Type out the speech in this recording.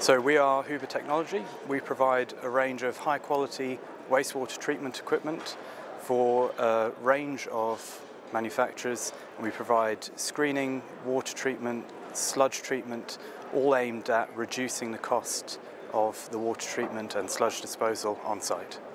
So we are Huber Technology. We provide a range of high quality wastewater treatment equipment for a range of manufacturers. We provide screening, water treatment, sludge treatment, all aimed at reducing the cost of the water treatment and sludge disposal on site.